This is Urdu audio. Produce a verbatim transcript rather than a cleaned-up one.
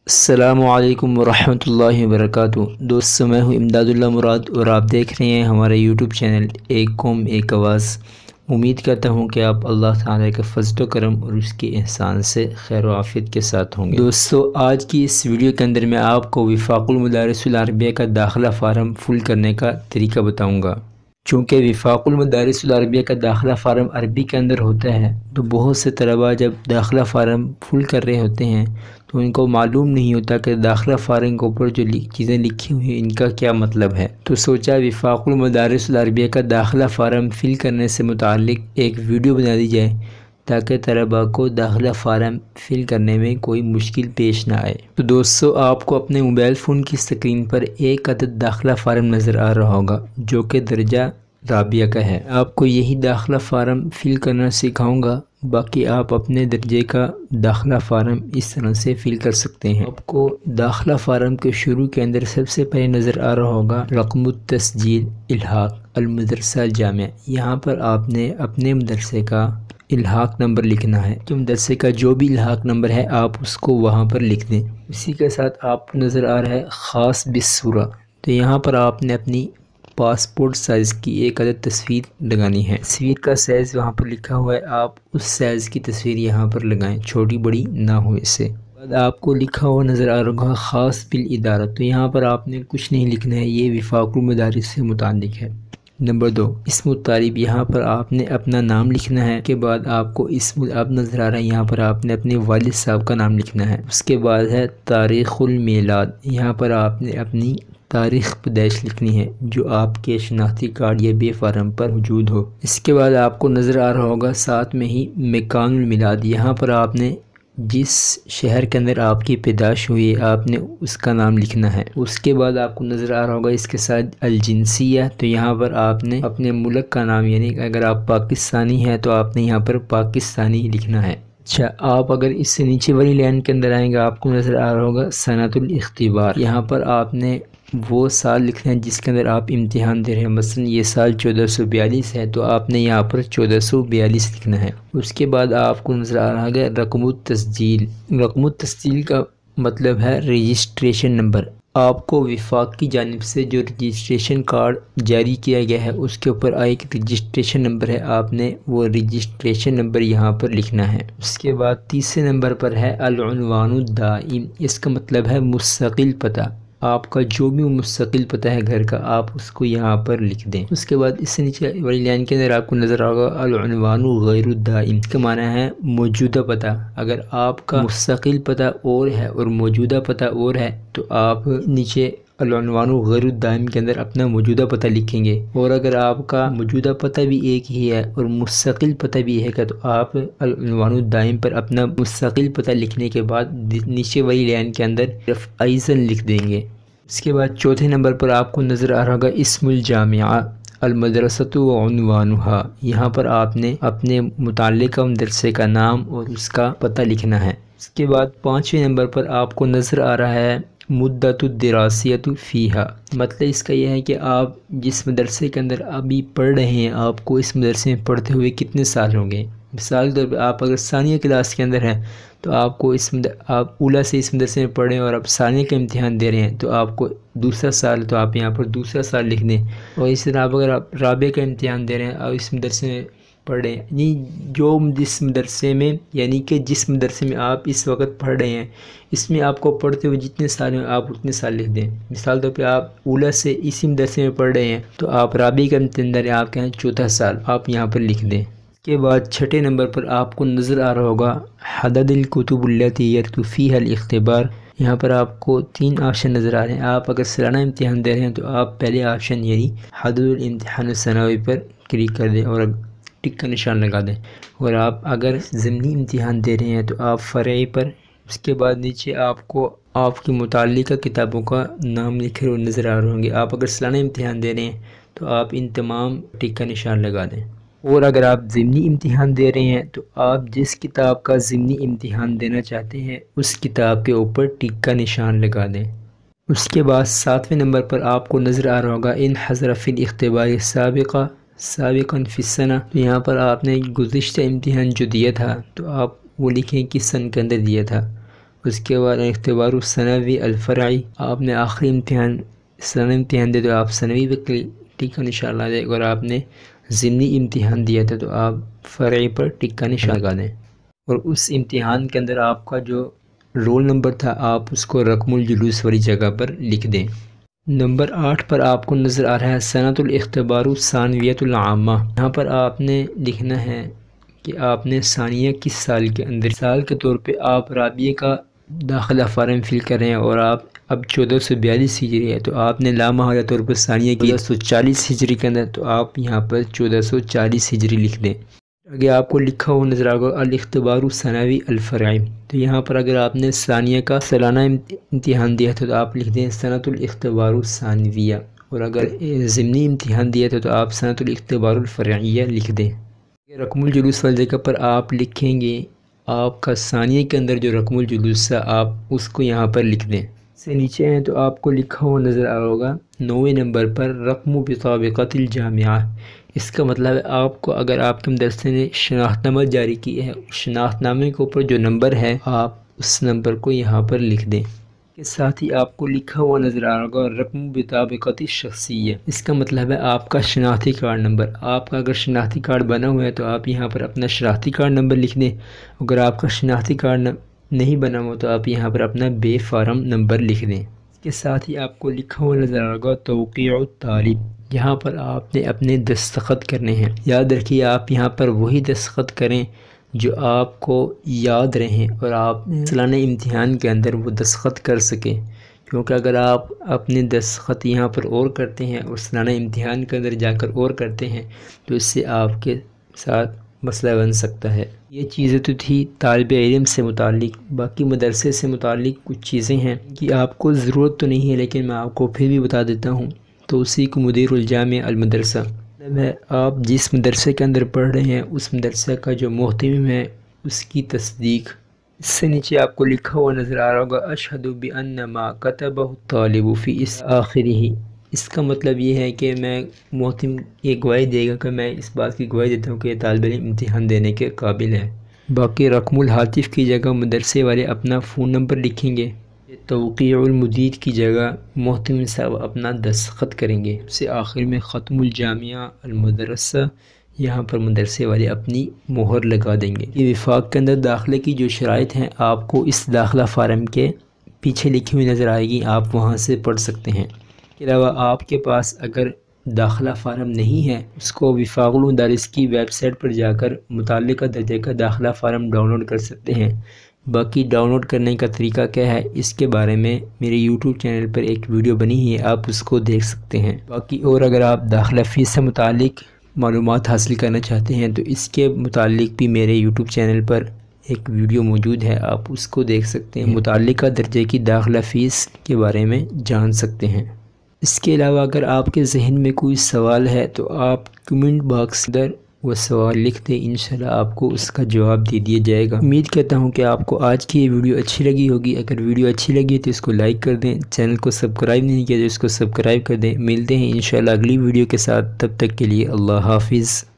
السلام علیکم ورحمۃ اللہ وبرکاتہ۔ دوستو میں ہوں امداد اللہ مراد اور آپ دیکھ رہے ہیں ہمارا یوٹیوب چینل ایک قوم ایک آواز۔ امید کرتا ہوں کہ آپ اللہ تعالیٰ کے فضل و کرم اور اس کے احسان سے خیر و عافیت کے ساتھ ہوں گے۔ دوستو آج کی اس ویڈیو کے اندر میں آپ کو وفاق المدارس العربیہ کا داخلہ فارم فل کرنے کا طریقہ بتاؤں گا۔ چونکہ وفاق المدارس العربیہ کا داخلہ فارم عربی کے اندر ہوتا ہے تو بہت سے طلباء جب داخلہ فارم فل کر رہے ہوتے ہیں تو ان کو معلوم نہیں ہوتا کہ داخلہ فارم کے اوپر جو چیزیں لکھی ہوئی ہیں ان کا کیا مطلب ہے، تو سوچا وفاق المدارس العربیہ کا داخلہ فارم فل کرنے سے متعلق ایک ویڈیو بنا دی جائے تاکہ طلباء کو داخلہ فارم فل کرنے میں کوئی مشکل پیش نہ آئے۔ تو دوستو آپ کو اپنے موبائل فون کی سکرین پر ایک عدد داخلہ فارم نظر آ رہا ہوگا جو کہ درجہ رابعہ کا ہے۔ آپ کو یہی داخلہ فارم فل کرنا سکھاؤں گا، باقی آپ اپنے درجے کا داخلہ فارم اس طرح سے فل کر سکتے ہیں۔ آپ کو داخلہ فارم کے شروع کے اندر سب سے پہلے نظر آ رہا ہوگا رقم التسجیل الحاق المدرسہ الجامعہ۔ یہاں پر آپ نے اپنے مدرسے کا الحاق نمبر لکھنا ہے، کہ مدرسے کا جو بھی الحاق نمبر ہے آپ اس کو وہاں پر لکھ دیں۔ اسی کے ساتھ آپ کو نظر آ رہا ہے خاص بالصورہ، تو یہاں پر آپ نے اپنی پاسپورٹ سائز کی ایک عدد تصویر لگانی ہے۔ تصویر کا سائز وہاں پر لکھا ہوا ہے، آپ اس سائز کی تصویر یہاں پر لگائیں، چھوٹی بڑی نہ ہو اس سے۔ بعد آپ کو لکھا ہوا نظر آ رہا ہوگا خاص بالادارہ، تو یہاں پر آپ نے کچھ نہیں لکھنا ہے، یہ وفاق المدارس سے متعلق ہے۔ نمبر دو اسم الطالب، یہاں پر آپ نے اپنا نام لکھنا ہے۔ اس کے بعد آپ کو اسم اب نظر آ رہا ہے، یہاں پر آپ نے اپنے والد صاحب کا نام لکھنا ہے۔ اس کے بعد ہے تاریخ المیلاد، یہاں پر آپ نے اپنی تاریخ پیدائش لکھنی ہے جو آپ کے شناختی کارڈ یا بے فارم پر موجود ہو۔ اس کے بعد آپ کو نظر آ رہا ہوگا ساتھ میں ہی مکان المیلاد، یہاں پر آپ نے جس شہر کے اندر آپ کی پیدائش ہوئی ہے آپ نے اس کا نام لکھنا ہے۔ اس کے بعد آپ کو نظر آ رہا ہوگا اس کے ساتھ الجنسیہ، تو یہاں پر آپ نے اپنے ملک کا نام، یعنی اگر آپ پاکستانی ہیں تو آپ نے یہاں پر پاکستانی لکھنا ہے۔ اچھا، آپ اگر اس سے نیچے والی لائن کے اندر آئیں گے آپ کو نظر آ رہا ہوگا سنۃ الاختبار، یہاں پر آپ نے وہ سال لکھنا ہے جس کے اندر آپ امتحان دے رہے ہیں۔ مثلا یہ سال چودہ سو بیالیس ہے تو آپ نے یہاں پر چودہ سو بیالیس لکھنا ہے۔ اس کے بعد آپ کو نظر آ رہا ہے رقم التسجیل، رقم التسجیل کا مطلب ہے رجسٹریشن نمبر۔ آپ کو وفاق کی جانب سے جو رجسٹریشن کارڈ جاری کیا گیا ہے اس کے اوپر ایک رجسٹریشن نمبر ہے، آپ نے وہ رجسٹریشن نمبر یہاں پر لکھنا ہے۔ اس کے بعد تیسرے نمبر پر ہے العنوان الدائم، اس کا مطلب ہے مستقل پتہ۔ آپ کا جو بھی مستقل پتہ ہے گھر کا آپ اس کو یہاں پر لکھ دیں۔ اس کے بعد اس سے نیچے والی لائن کے اندر آپ کو نظر آئے گا العنوان غیر الدائم، اس کا معنی ہے موجودہ پتہ۔ اگر آپ کا مستقل پتہ اور ہے اور موجودہ پتہ اور ہے تو آپ نیچے العنوان غیر الدائم کے اندر اپنا موجودہ پتہ لکھیں گے، اور اگر آپ کا موجودہ پتہ بھی ایک ہی ہے اور مستقل پتہ بھی ہے تو آپ العنوان الدائم پر اپنا مستقل پتہ لکھنے کے بعد نیچے والی لائن کے اندر صرف ایزن لکھ دیں گے۔ اس کے بعد چوتھے نمبر پر آپ کو نظر آ رہا ہوگا اسم الجامعہ المدرسۃ وعنوانہا، یہاں پر آپ نے اپنے متعلقہ مدرسے کا نام اور اس کا پتہ لکھنا ہے۔ اس کے بعد پانچویں نمبر پر آپ کو نظر آ رہا ہے مدت الدراسیۃ فیہا، مطلب اس کا یہ ہے کہ آپ جس مدرسے کے اندر ابھی پڑھ رہے ہیں آپ کو اس مدرسے میں پڑھتے ہوئے کتنے سال ہوں گے۔ مثال کے طور پہ آپ اگر ثانیہ کلاس کے اندر ہیں تو آپ کو اس آپ اولیٰ سے اس مدرسے میں پڑھ رہے ہیں اور آپ ثانیہ کا امتحان دے رہے ہیں تو آپ کو دوسرا سال، تو آپ یہاں پر دوسرا سال لکھ دیں۔ اور اس طرح آپ اگر آپ رابعہ کا امتحان دے رہے ہیں اور اس مدرسے میں پڑھ رہے ہیں، یعنی جو جس مدرسے میں یعنی کہ جس مدرسے میں آپ اس وقت پڑھ رہے ہیں اس میں آپ کو پڑھتے ہوئے جتنے سال ہیں آپ اتنے سال لکھ دیں۔ مثال طور پہ آپ اولیٰ سے اسی مدرسے میں پڑھ رہے ہیں تو آپ رابعہ کا امتحان دے رہے ہیں، آپ کہیں چوتھا سال، آپ یہاں پر لکھ دیں۔ اس کے بعد چھٹے نمبر پر آپ کو نظر آ رہا ہوگا عدد الکتب التی یرد فیہا الاختبار، یہاں پر آپ کو تین آپشن نظر آ رہے ہیں۔ آپ اگر سالانہ امتحان دے رہے ہیں تو آپ پہلے آپشن یعنی عدد الامتحان الثانوی پر کلک کر دیں اور ٹک کا نشان لگا دیں، اور آپ اگر ضمنی امتحان دے رہے ہیں تو آپ فرعی پر۔ اس کے بعد نیچے آپ کو آپ کی متعلقہ کتابوں کا نام لکھے ہوئے نظر آ رہے ہوں گے۔ آپ اگر سالانہ امتحان دے رہے ہیں تو آپ ان تمام ٹک کا نشان لگا دیں، اور اگر آپ ضمنی امتحان دے رہے ہیں تو آپ جس کتاب کا ضمنی امتحان دینا چاہتے ہیں اس کتاب کے اوپر ٹک کا نشان لگا دیں۔ اس کے بعد ساتویں نمبر پر آپ کو نظر آ رہا ہوگا ان حضر فی الاختبار سابقہ سابقاً فی السنہ، تو یہاں پر آپ نے گزشتہ امتحان جو دیا تھا تو آپ وہ لکھیں کس سن کے اندر دیا تھا۔ اس کے بعد اختبار الثانوی الفرعی، آپ نے آخری امتحان ثانوی امتحان دے تو آپ ثانوی پہ ٹک کا نشان لگا دیں، اگر آپ نے ضمنی امتحان دیا تھا تو آپ فرعی پر ٹک کا نشان لگا دیں، اور اس امتحان کے اندر آپ کا جو رول نمبر تھا آپ اس کو رقم الجلوس والی جگہ پر لکھ دیں۔ نمبر آٹھ پر آپ کو نظر آ رہا ہے سنۃ الاختبار الثانویۃ العامہ، یہاں پر آپ نے لکھنا ہے کہ آپ نے ثانیہ کس سال کے اندر، مثال کے طور پہ آپ رابعہ کا داخلہ فارم فل کر رہے ہیں اور آپ اب چودہ سو بیالیس ہجری ہے تو آپ نے لامحالہ طور پر ثانیہ کی چودہ سو چالیس ہجری کے اندر، تو آپ یہاں پر چودہ سو چالیس ہجری لکھ دیں۔ اگر آپ کو لکھا ہوا نظر آگا الاختبار الثانوی الفرعی، تو یہاں پر اگر آپ نے ثانیہ کا سالانہ امتحان دیا تھا تو آپ لکھ دیں سنۃ الاختبار الثانویہ، اور اگر ضمنی امتحان دیا تھا تو آپ سنۃ الاختبار الفرعیہ لکھ دیں۔ رقم الجلوس والی جگہ پر آپ لکھیں گے آپ کا ثانیہ کے اندر جو رقم الجلوس ہے آپ اس کو یہاں پر لکھ دیں۔ سے نیچے ہیں تو آپ کو لکھا ہوا نظر آ رہا ہوگا نویں نمبر پر رقم بطابقۃ الجامعہ، اس کا مطلب ہے آپ کو اگر آپ کے مدرسے نے شناخت نامہ جاری کی ہے، شناخت نامے کے اوپر جو نمبر ہے آپ اس نمبر کو یہاں پر لکھ دیں۔ کے ساتھ ہی آپ کو لکھا ہوا نظر آ رہا ہوگا رقم بطابقۃ الشخصیہ، اس کا مطلب ہے آپ کا شناختی کارڈ نمبر، آپ کا اگر شناختی کارڈ بنا ہوا ہے تو آپ یہاں پر اپنا شناختی کارڈ نمبر لکھ دیں، اگر آپ کا شناختی کارڈ نہیں بنا ہوا تو آپ یہاں پر اپنا بے فارم نمبر لکھ دیں۔ اس کے ساتھ ہی آپ کو لکھا ہوا نظر آ رہا ہوگا توقیع الطالب، یہاں پر آپ نے اپنے دستخط کرنے ہیں، یاد رکھیے آپ یہاں پر وہی دستخط کریں جو آپ کو یاد رہیں اور آپ سالانہ امتحان کے اندر وہ دستخط کر سکیں، کیونکہ اگر آپ اپنے دستخط یہاں پر اور کرتے ہیں اور سالانہ امتحان کے اندر جا کر اور کرتے ہیں تو اس سے آپ کے ساتھ مسئلہ بن سکتا ہے۔ یہ چیزیں تو تھی طالب علم سے متعلق، باقی مدرسے سے متعلق کچھ چیزیں ہیں کہ آپ کو ضرورت تو نہیں ہے لیکن میں آپ کو پھر بھی بتا دیتا ہوں۔ تو اسی کو مدیر الجامع المدرسہ ہے، آپ جس مدرسے کے اندر پڑھ رہے ہیں اس مدرسہ کا جو محتمم ہے اس کی تصدیق، اس سے نیچے آپ کو لکھا ہوا نظر آ رہا ہوگا اشہد بان ما کتبہ الطالب فی اس آخرہ، اس کا مطلب یہ ہے کہ میں محتم یہ گواہی دے گا کہ میں اس بات کی گواہی دیتا ہوں کہ یہ طالب علم امتحان دینے کے قابل ہے۔ باقی رقم الہاتف کی جگہ مدرسے والے اپنا فون نمبر لکھیں گے، توقیع المدیر کی جگہ محتمم صاحب اپنا دستخط کریں گے، سے آخر میں ختم الجامعہ المدرسہ، یہاں پر مدرسے والے اپنی مہر لگا دیں گے۔ یہ وفاق کے اندر داخلے کی جو شرائط ہیں آپ کو اس داخلہ فارم کے پیچھے لکھی ہوئی نظر آئے گی، آپ وہاں سے پڑھ سکتے ہیں۔ اس کے علاوہ آپ کے پاس اگر داخلہ فارم نہیں ہے اس کو وفاق المدارس کی ویب سائٹ پر جا کر متعلقہ درجے کا داخلہ فارم ڈاؤن لوڈ کر سکتے ہیں۔ باقی ڈاؤن لوڈ کرنے کا طریقہ کیا ہے اس کے بارے میں میرے یوٹیوب چینل پر ایک ویڈیو بنی ہے، آپ اس کو دیکھ سکتے ہیں۔ باقی اور اگر آپ داخلہ فیس سے متعلق معلومات حاصل کرنا چاہتے ہیں تو اس کے متعلق بھی میرے یوٹیوب چینل پر ایک ویڈیو موجود ہے، آپ اس کو دیکھ سکتے ہیں، متعلقہ درجے کی داخلہ فیس کے بارے میں جان سکتے ہیں۔ اس کے علاوہ اگر آپ کے ذہن میں کوئی سوال ہے تو آپ کمنٹ باکس اندر وہ سوال لکھ دیں، انشاءاللہ آپ کو اس کا جواب دے دیا جائے گا۔ امید کرتا ہوں کہ آپ کو آج کی یہ ویڈیو اچھی لگی ہوگی، اگر ویڈیو اچھی لگی تو اس کو لائک کر دیں، چینل کو سبسکرائب نہیں کیا تو اس کو سبسکرائب کر دیں۔ ملتے ہیں انشاءاللہ اگلی ویڈیو کے ساتھ، تب تک کے لیے اللہ حافظ۔